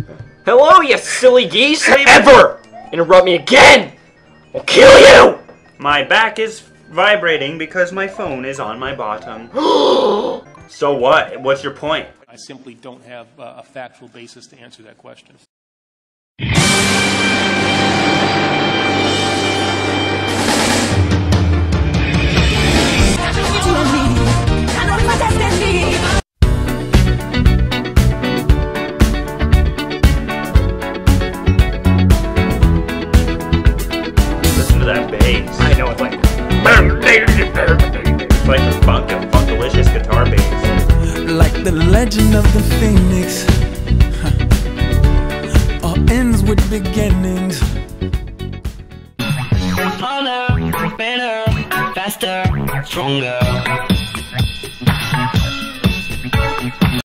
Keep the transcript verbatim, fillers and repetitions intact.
Hello, you silly geese! Ever interrupt me again! I'll kill you! My back is vibrating because my phone is on my bottom. So what? What's your point? I simply don't have uh, a factual basis to answer that question. Listen to that bass. I know, it's like... It's like the funk of funkalicious guitar bass. Like the legend of the phoenix, huh. All ends with beginnings. Harder, better, faster, stronger.